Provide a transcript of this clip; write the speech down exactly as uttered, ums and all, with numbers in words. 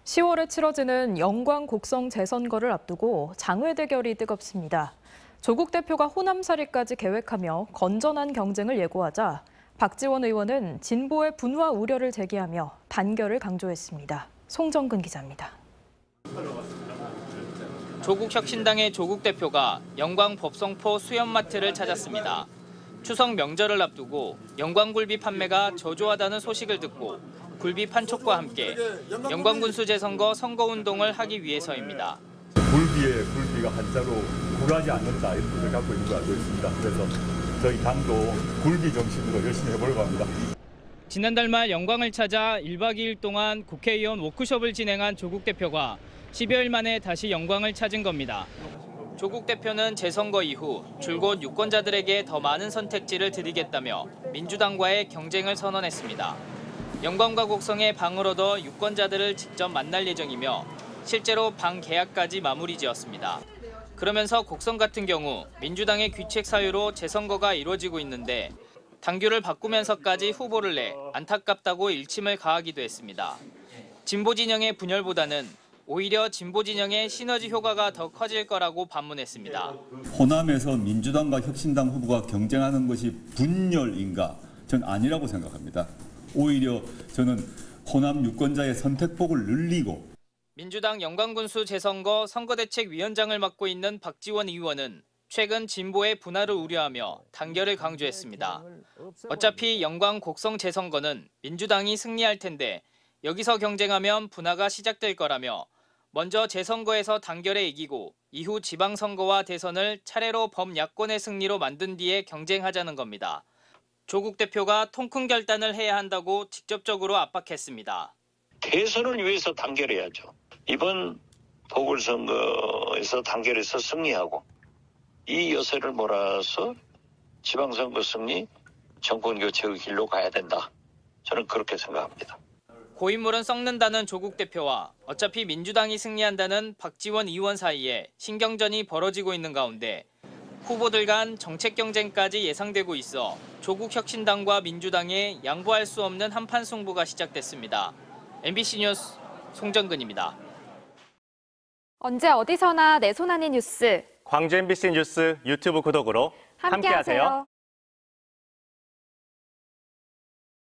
시월에 치러지는 영광 곡성 재선거를 앞두고 장외 대결이 뜨겁습니다. 조국 대표가 호남살이까지 계획하며 건전한 경쟁을 예고하자 박지원 의원은 진보의 분화 우려를 제기하며 단결을 강조했습니다. 송정근 기자입니다. 조국혁신당의 조국 대표가 영광 법성포 수협마트를 찾았습니다. 추석 명절을 앞두고 영광굴비 판매가 저조하다는 소식을 듣고 굴비 판촉과 함께 영광군수 재선거 선거운동을 하기 위해서입니다. 굴비에 굴비가 한자로 굴하지 않는다 이런 뜻을 갖고 있는 걸 알고 있습니다. 그래서 저희 당도 굴비 정신으로 열심히 해보려고 합니다. 지난달 말 영광을 찾아 일 박 이 일 동안 국회의원 워크숍을 진행한 조국 대표가 십여일 만에 다시 영광을 찾은 겁니다. 조국 대표는 재선거 이후 줄곧 유권자들에게 더 많은 선택지를 드리겠다며 민주당과의 경쟁을 선언했습니다. 영광과 곡성에 방을 얻어 유권자들을 직접 만날 예정이며 실제로 방 계약까지 마무리 지었습니다. 그러면서 곡성 같은 경우 민주당의 귀책 사유로 재선거가 이루어지고 있는데 당규를 바꾸면서까지 후보를 내 안타깝다고 일침을 가하기도 했습니다. 진보 진영의 분열보다는 오히려 진보 진영의 시너지 효과가 더 커질 거라고 반문했습니다. 호남에서 민주당과 혁신당 후보가 경쟁하는 것이 분열인가? 전 아니라고 생각합니다. 오히려 저는 호남 유권자의 선택폭을 늘리고 민주당 영광군수 재선거 선거대책위원장을 맡고 있는 박지원 의원은 최근 진보의 분화를 우려하며 단결을 강조했습니다. 어차피 영광 곡성 재선거는 민주당이 승리할 텐데 여기서 경쟁하면 분화가 시작될 거라며 먼저 재선거에서 단결에 이기고 이후 지방선거와 대선을 차례로 범야권의 승리로 만든 뒤에 경쟁하자는 겁니다. 조국 대표가 통큰 결단을 해야 한다고 직접적으로 압박했습니다. 대선을 위해서 단결해야죠. 이번 보궐선거에서 단결해서 승리하고 이 여세를 몰아서 지방선거 승리, 정권교체의 길로 가야 된다. 저는 그렇게 생각합니다. 고인물은 썩는다는 조국 대표와 어차피 민주당이 승리한다는 박지원 의원 사이에 신경전이 벌어지고 있는 가운데 후보들 간 정책 경쟁까지 예상되고 있어 조국 혁신당과 민주당의 양보할 수 없는 한판 승부가 시작됐습니다. 엠비씨 뉴스 송정근입니다. 언제 어디서나 내 손 안의 뉴스. 광주 엠비씨 뉴스 유튜브 구독으로 함께하세요.